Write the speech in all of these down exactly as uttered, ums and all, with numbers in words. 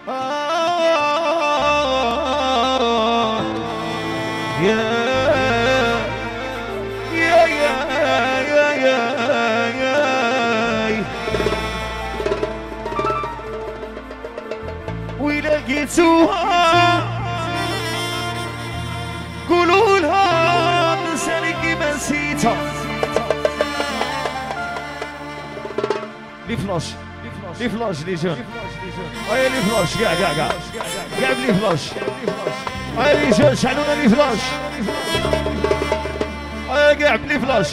يا يا يا يا يا يا ولقيتوها قولوا لها نسالك ما نسيتها. لي فلاش لي فلاش لي جون هاي لي فلاش كاع كاع كاع كاع لي فلاش هاي لي جون شعلونا لي فلاش هاي كاع بلي فلاش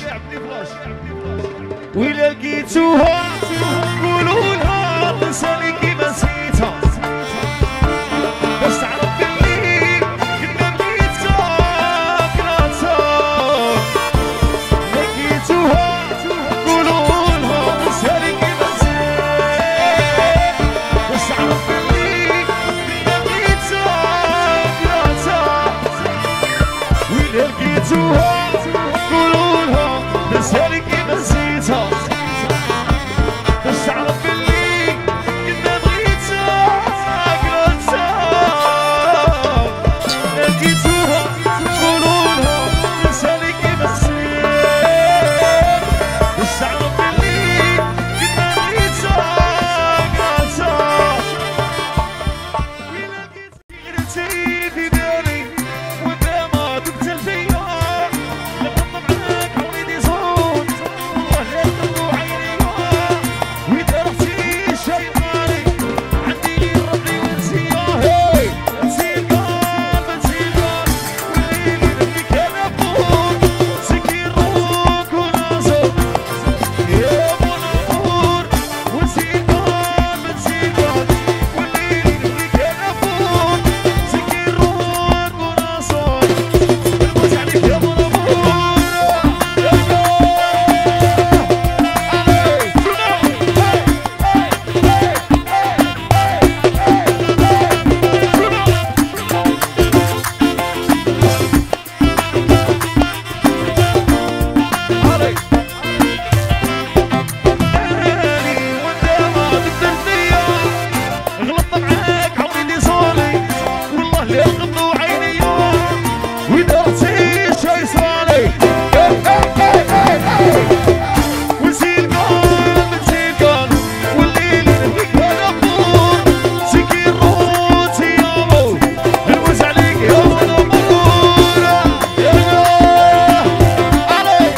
وإلا لقيتوها قولوا لها نسالك ما نسيتها باش تعرف بلي كنا بغيتها كرهتها. لقيتوها قولوا لها نسالك ما نسيتها باش تعرف بلي كنا بغيتها كرهتها. وإلا لقيتوها قولوا لها نسالك ما نسيتها باش تعرف بلي كنا بغيتها كرهتها. لقيتوها قولوا لها نسالك ما نسيتها باش تعرف بلي كنا بغيتها كرهتها. وإلا لقيتي غيرتي في بالي وانت ما تقتل فيا لما معاك عويدي صوت وهلت وعيني وإذا رحتي شيطاني عندي ربي ونسياه نسي القلب نسي القلب والليل اللي كان يفوت سكي الروك وناصر يا ابو نور ونسي القلب نسي القلب والليل اللي كان يفوت سكي الروك وناصر نبوس عليك يا ابو نور يا غلطت معاك عودي صالي والله اللي غضوا عيني واذا رحتي شي صالي ونسي القلب نسي القلب والليل اللي كان يفور سكي الروت يا ابو نبوس عليك يا ابو نور يا علي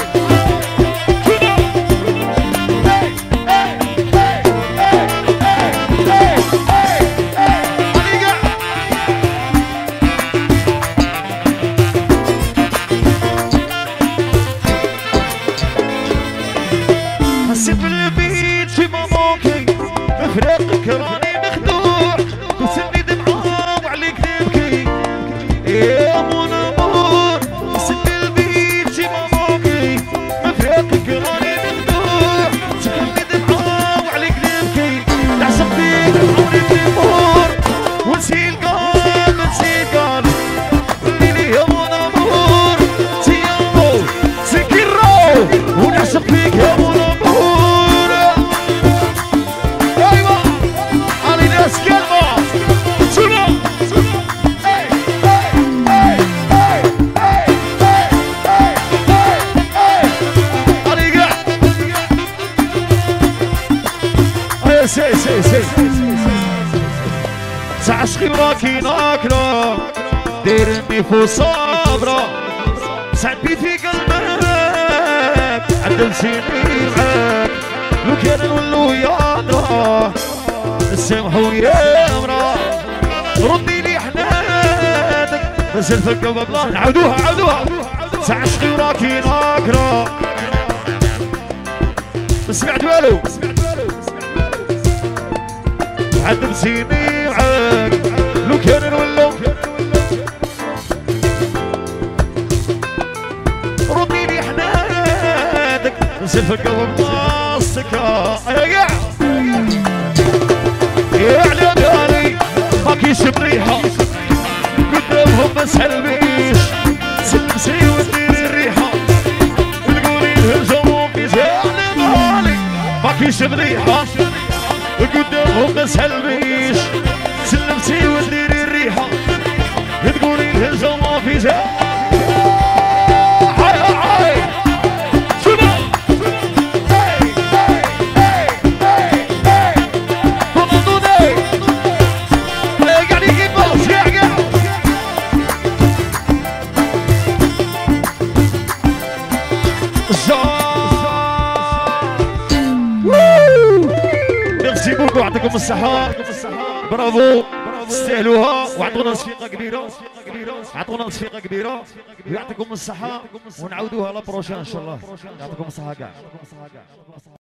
حسيت بالبيت شي ما ممكن بفراقك راني مخدوع توصلني دمعة وعليك نبكي يا ابو نمور. حسيت بالبيت شي ما ممكن بفراقك راني مخدوع توصلني دمعة وعليك نبكي نعشق فيك عمري تمور ونسي القلب نسي القلب الليل يا ابو نمور سي يا ابو سكي الرو ونعشق فيك يا ابو نمور. ايوه علي ناس كلمه شنو اي اي اي اي اي اي علي قاع اي سي سي سي تعشقي وراكي ناكله ديرني فوق صبره سعد بي في قلبك عدل سيني معاك لو كان نولو يا نسامحو يا مرا ردي لي حنانك بس الفكه ببلا نعاودوها عاودوها تعشقي وراكي ناكره ما سمعت والو عدل سيني معاك لو كان نولو ردي لي حنانك بس الفكه ببلا السكه يا يا على بالي ماكيش بريحة قدامهم ما سلميش سلمسي وديري الريحة وتقولي الهجوم في على بالي ماكيش بريحة قدامهم ما سلميش سلمتي وديري الريحة تقولي الهزة ما في زاد هاي هاي شنو ميرسي بوكو يعطيكم الصحة برافو تستاهلوها وعطونا تصفيقة كبيرة عطونا تصفيقة كبيرة ويعطيكم الصحة ونعاودوها لا بروشان ان شاء الله يعطيكم الصحة كاع.